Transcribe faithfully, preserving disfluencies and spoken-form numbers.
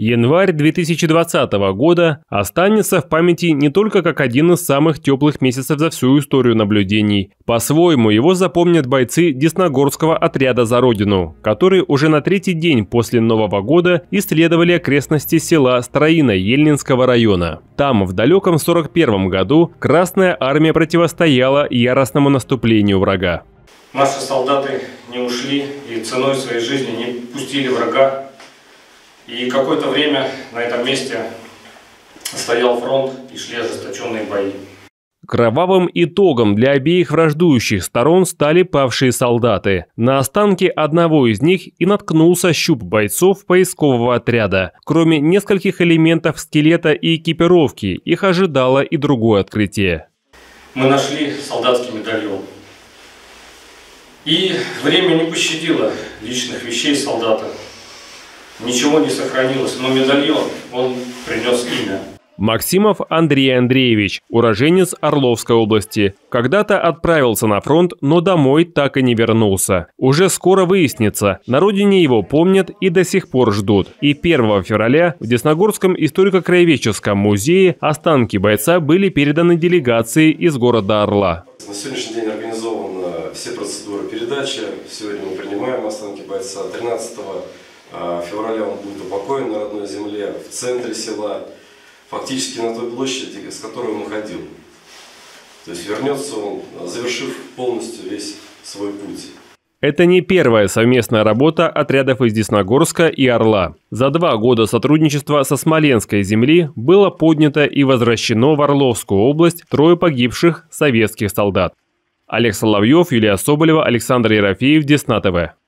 Январь две тысячи двадцатого года останется в памяти не только как один из самых теплых месяцев за всю историю наблюдений. По-своему его запомнят бойцы Десногорского отряда «За Родину», которые уже на третий день после Нового года исследовали окрестности села Строино Ельнинского района. Там в далеком сорок первом году Красная Армия противостояла яростному наступлению врага. Наши солдаты не ушли и ценой своей жизни не пустили врага. И какое-то время на этом месте стоял фронт и шли ожесточенные бои. Кровавым итогом для обеих враждующих сторон стали павшие солдаты. На останки одного из них и наткнулся щуп бойцов поискового отряда. Кроме нескольких элементов скелета и экипировки, их ожидало и другое открытие. Мы нашли солдатский медальон. И время не пощадило личных вещей солдата. Ничего не сохранилось, но медальон, он принес имя. Максимов Андрей Андреевич, уроженец Орловской области. Когда-то отправился на фронт, но домой так и не вернулся. Уже скоро выяснится, на родине его помнят и до сих пор ждут. И первого февраля в Десногорском историко-краеведческом музее останки бойца были переданы делегации из города Орла. На сегодняшний день организованы все процедуры передачи. Сегодня мы принимаем останки бойца. тринадцатого февраля он будет упокоен на родной земле, в центре села, фактически на той площади, с которой он уходил. То есть вернется он, завершив полностью весь свой путь. Это не первая совместная работа отрядов из Десногорска и Орла. За два года сотрудничества со Смоленской земли было поднято и возвращено в Орловскую область трое погибших советских солдат. Олег Соловьев, Юлия Соболева, Александр Ерофеев, Десна ТВ.